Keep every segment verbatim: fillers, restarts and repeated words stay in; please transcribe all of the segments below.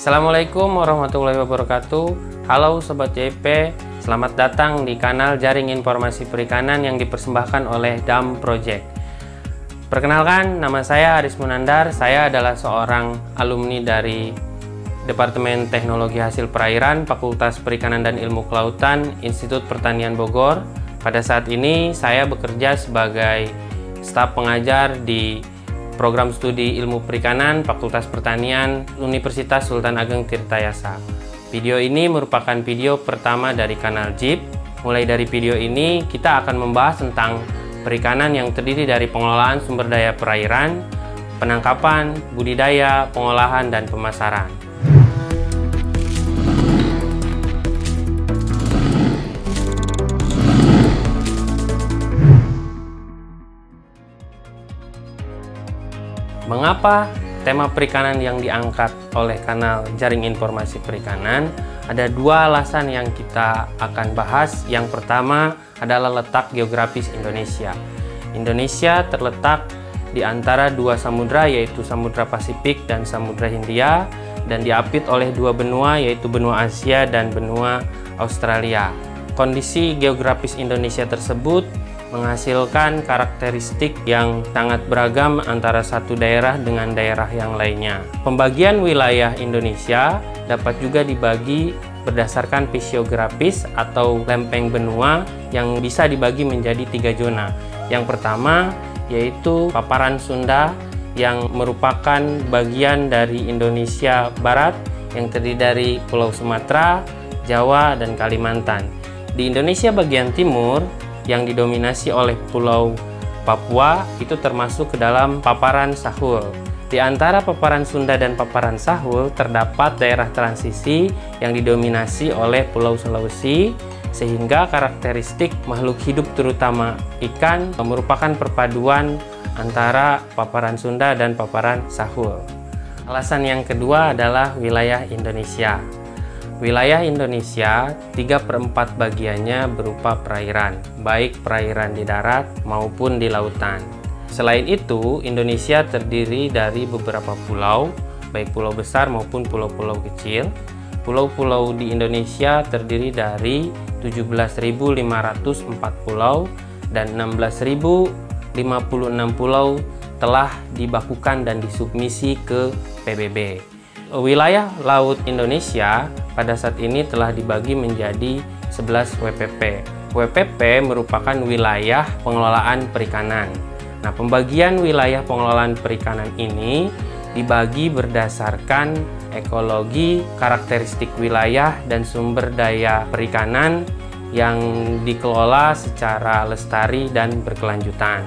Assalamualaikum warahmatullahi wabarakatuh. Halo Sobat J P, selamat datang di kanal Jaring Informasi Perikanan yang dipersembahkan oleh Dam Project. Perkenalkan, nama saya Aris Munandar. Saya adalah seorang alumni dari Departemen Teknologi Hasil Perairan, Fakultas Perikanan dan Ilmu Kelautan, Institut Pertanian Bogor. Pada saat ini saya bekerja sebagai staf pengajar di Program Studi Ilmu Perikanan Fakultas Pertanian Universitas Sultan Ageng Tirtayasa. Video ini merupakan video pertama dari kanal J I P. Mulai dari video ini kita akan membahas tentang perikanan yang terdiri dari pengelolaan sumber daya perairan, penangkapan, budidaya, pengolahan, dan pemasaran. Mengapa tema perikanan yang diangkat oleh kanal Jaring Informasi Perikanan? Ada dua alasan yang kita akan bahas. Yang pertama adalah letak geografis Indonesia. Indonesia terletak di antara dua samudra, yaitu Samudra Pasifik dan Samudra Hindia, dan diapit oleh dua benua, yaitu benua Asia dan benua Australia. Kondisi geografis Indonesia tersebut menghasilkan karakteristik yang sangat beragam antara satu daerah dengan daerah yang lainnya. Pembagian wilayah Indonesia dapat juga dibagi berdasarkan fisiografis atau lempeng benua yang bisa dibagi menjadi tiga zona. Yang pertama yaitu paparan Sunda yang merupakan bagian dari Indonesia Barat yang terdiri dari Pulau Sumatera, Jawa, dan Kalimantan. Di Indonesia bagian timur yang didominasi oleh Pulau Papua itu termasuk ke dalam paparan Sahul. Di antara paparan Sunda dan paparan Sahul terdapat daerah transisi yang didominasi oleh Pulau Sulawesi, sehingga karakteristik makhluk hidup terutama ikan merupakan perpaduan antara paparan Sunda dan paparan Sahul. Alasan yang kedua adalah wilayah Indonesia. Wilayah Indonesia, tiga per empat bagiannya berupa perairan, baik perairan di darat maupun di lautan. Selain itu, Indonesia terdiri dari beberapa pulau, baik pulau besar maupun pulau-pulau kecil. Pulau-pulau di Indonesia terdiri dari tujuh belas ribu lima ratus empat pulau dan enam belas ribu lima puluh enam pulau telah dibakukan dan disubmisi ke P B B. Wilayah laut Indonesia pada saat ini telah dibagi menjadi sebelas W P P. W P P merupakan wilayah pengelolaan perikanan. Nah, pembagian wilayah pengelolaan perikanan ini dibagi berdasarkan ekologi, karakteristik wilayah, dan sumber daya perikanan yang dikelola secara lestari dan berkelanjutan.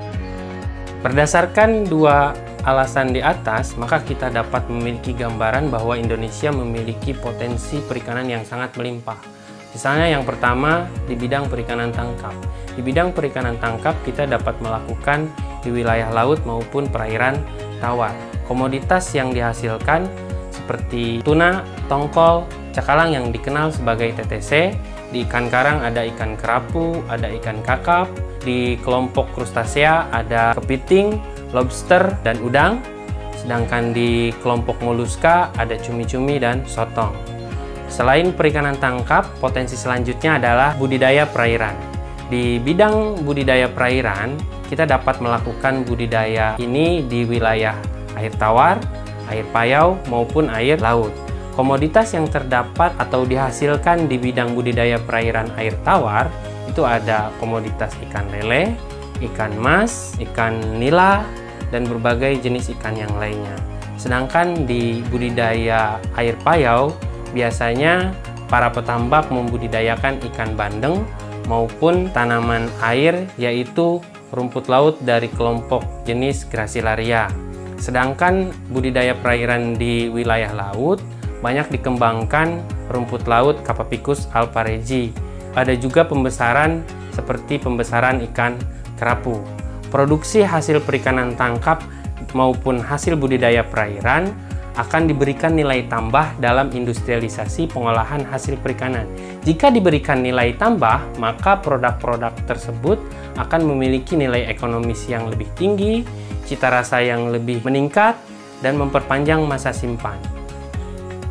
Berdasarkan dua alasan di atas, maka kita dapat memiliki gambaran bahwa Indonesia memiliki potensi perikanan yang sangat melimpah. Misalnya yang pertama di bidang perikanan tangkap. Di bidang perikanan tangkap kita dapat melakukan di wilayah laut maupun perairan tawar. Komoditas yang dihasilkan seperti tuna, tongkol, cakalang yang dikenal sebagai T T C. Di ikan karang ada ikan kerapu, ada ikan kakap. Di kelompok krustasea ada kepiting, lobster, dan udang. Sedangkan di kelompok moluska ada cumi-cumi dan sotong. Selain perikanan tangkap, potensi selanjutnya adalah budidaya perairan. Di bidang budidaya perairan, kita dapat melakukan budidaya ini di wilayah air tawar, air payau, maupun air laut. Komoditas yang terdapat atau dihasilkan di bidang budidaya perairan air tawar itu ada komoditas ikan lele, ikan mas, ikan nila, dan berbagai jenis ikan yang lainnya. Sedangkan di budidaya air payau, biasanya para petambak membudidayakan ikan bandeng maupun tanaman air, yaitu rumput laut dari kelompok jenis Gracilaria. Sedangkan budidaya perairan di wilayah laut banyak dikembangkan rumput laut Capapicus alparegi. Ada juga pembesaran seperti pembesaran ikan kerapu. Produksi hasil perikanan tangkap maupun hasil budidaya perairan akan diberikan nilai tambah dalam industrialisasi pengolahan hasil perikanan. Jika diberikan nilai tambah, maka produk-produk tersebut akan memiliki nilai ekonomis yang lebih tinggi, cita rasa yang lebih meningkat, dan memperpanjang masa simpan.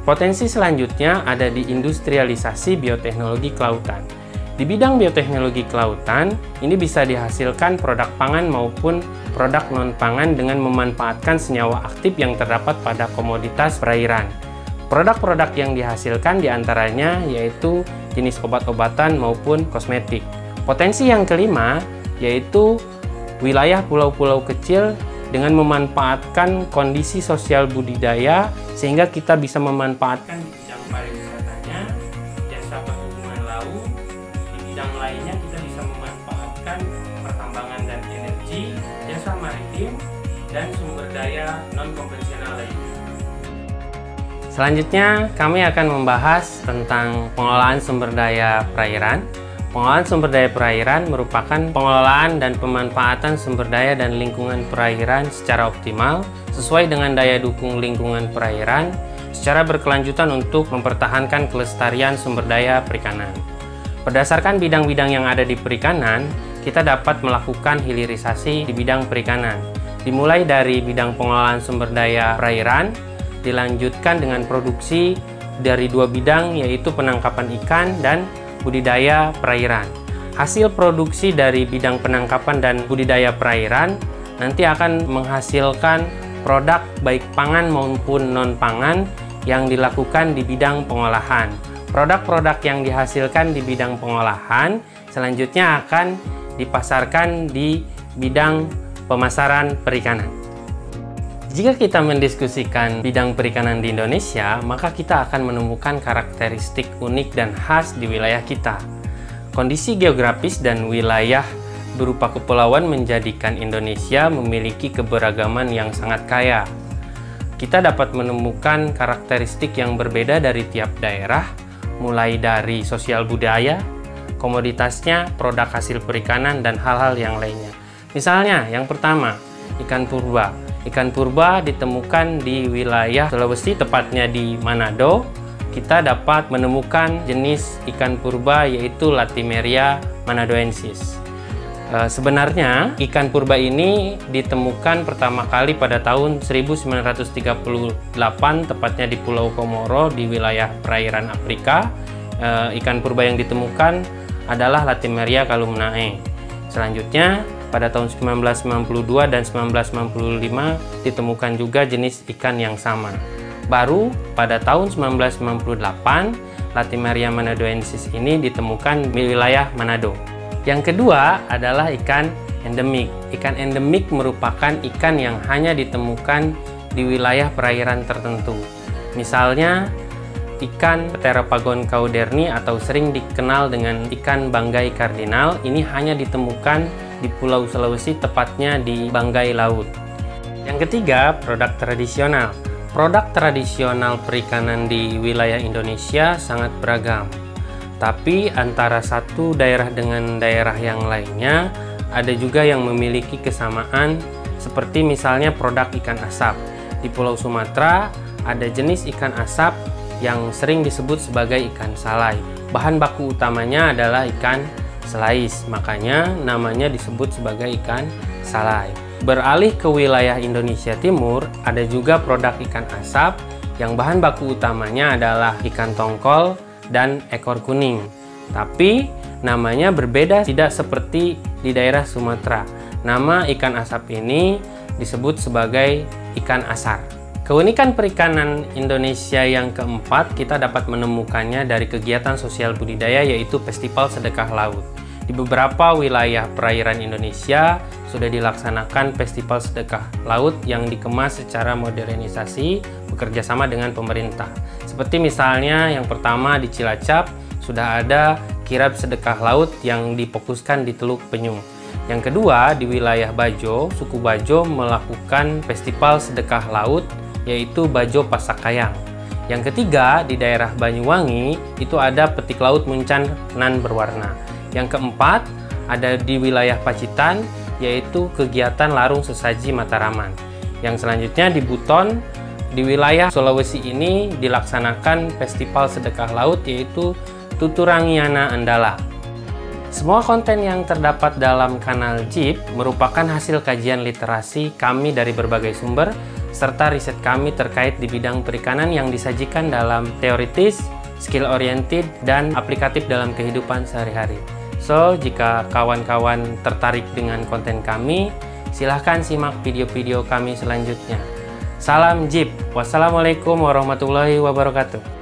Potensi selanjutnya ada di industrialisasi bioteknologi kelautan. Di bidang bioteknologi kelautan, ini bisa dihasilkan produk pangan maupun produk non-pangan dengan memanfaatkan senyawa aktif yang terdapat pada komoditas perairan. Produk-produk yang dihasilkan diantaranya yaitu jenis obat-obatan maupun kosmetik. Potensi yang kelima yaitu wilayah pulau-pulau kecil dengan memanfaatkan kondisi sosial budidaya sehingga kita bisa memanfaatkan di bidang pariwisatanya, jasa perhubungan laut, di bidang lainnya kita bisa memanfaatkan pertambangan dan energi, jasa maritim, dan sumber daya non-konvensional lainnya. Selanjutnya, kami akan membahas tentang pengelolaan sumber daya perairan. Pengelolaan sumber daya perairan merupakan pengelolaan dan pemanfaatan sumber daya dan lingkungan perairan secara optimal, sesuai dengan daya dukung lingkungan perairan, secara berkelanjutan untuk mempertahankan kelestarian sumber daya perikanan. Berdasarkan bidang-bidang yang ada di perikanan, kita dapat melakukan hilirisasi di bidang perikanan. Dimulai dari bidang pengelolaan sumber daya perairan, dilanjutkan dengan produksi dari dua bidang yaitu penangkapan ikan dan budidaya perairan. Hasil produksi dari bidang penangkapan dan budidaya perairan nanti akan menghasilkan produk baik pangan maupun non-pangan yang dilakukan di bidang pengolahan. Produk-produk yang dihasilkan di bidang pengolahan selanjutnya akan dipasarkan di bidang pemasaran perikanan. Jika kita mendiskusikan bidang perikanan di Indonesia, maka kita akan menemukan karakteristik unik dan khas di wilayah kita. Kondisi geografis dan wilayah berupa kepulauan menjadikan Indonesia memiliki keberagaman yang sangat kaya. Kita dapat menemukan karakteristik yang berbeda dari tiap daerah, mulai dari sosial budaya, komoditasnya, produk hasil perikanan, dan hal-hal yang lainnya. Misalnya, yang pertama, ikan purba. Ikan purba ditemukan di wilayah Sulawesi, tepatnya di Manado. Kita dapat menemukan jenis ikan purba yaitu Latimeria manadoensis. E, sebenarnya ikan purba ini ditemukan pertama kali pada tahun seribu sembilan ratus tiga puluh delapan, tepatnya di Pulau Komoro di wilayah perairan Afrika. E, ikan purba yang ditemukan adalah Latimeria calumnae. Selanjutnya pada tahun seribu sembilan ratus sembilan puluh dua dan seribu sembilan ratus sembilan puluh lima ditemukan juga jenis ikan yang sama. Baru pada tahun seribu sembilan ratus sembilan puluh delapan, Latimeria manadoensis ini ditemukan di wilayah Manado. Yang kedua adalah ikan endemik. Ikan endemik merupakan ikan yang hanya ditemukan di wilayah perairan tertentu. Misalnya, ikan Pteropagon cauderni atau sering dikenal dengan ikan banggai kardinal ini hanya ditemukan di Pulau Sulawesi, tepatnya di Banggai Laut. Yang ketiga, produk tradisional. Produk tradisional perikanan di wilayah Indonesia sangat beragam. Tapi antara satu daerah dengan daerah yang lainnya, ada juga yang memiliki kesamaan, seperti misalnya produk ikan asap. Di Pulau Sumatera, ada jenis ikan asap yang sering disebut sebagai ikan salai. Bahan baku utamanya adalah ikan selais, makanya namanya disebut sebagai ikan salai. Beralih ke wilayah Indonesia Timur, ada juga produk ikan asap yang bahan baku utamanya adalah ikan tongkol dan ekor kuning. Tapi namanya berbeda, tidak seperti di daerah Sumatera. Nama ikan asap ini disebut sebagai ikan asar. Keunikan perikanan Indonesia yang keempat kita dapat menemukannya dari kegiatan sosial budidaya, yaitu Festival Sedekah Laut. Di beberapa wilayah perairan Indonesia sudah dilaksanakan Festival Sedekah Laut yang dikemas secara modernisasi bekerjasama dengan pemerintah. Seperti misalnya yang pertama di Cilacap sudah ada kirab sedekah laut yang difokuskan di Teluk Penyung. Yang kedua di wilayah Bajo, suku Bajo melakukan Festival Sedekah Laut yaitu Bajo Pasakayang. Yang ketiga di daerah Banyuwangi itu ada petik laut muncan nan berwarna. Yang keempat ada di wilayah Pacitan yaitu kegiatan larung sesaji Mataraman. Yang selanjutnya di Buton di wilayah Sulawesi ini dilaksanakan Festival Sedekah Laut yaitu Tuturangiana Andala. Semua konten yang terdapat dalam kanal J I P merupakan hasil kajian literasi kami dari berbagai sumber serta riset kami terkait di bidang perikanan yang disajikan dalam teoritis, skill oriented, dan aplikatif dalam kehidupan sehari-hari. So, jika kawan-kawan tertarik dengan konten kami, silahkan simak video-video kami selanjutnya. Salam Jeep. Wassalamualaikum warahmatullahi wabarakatuh.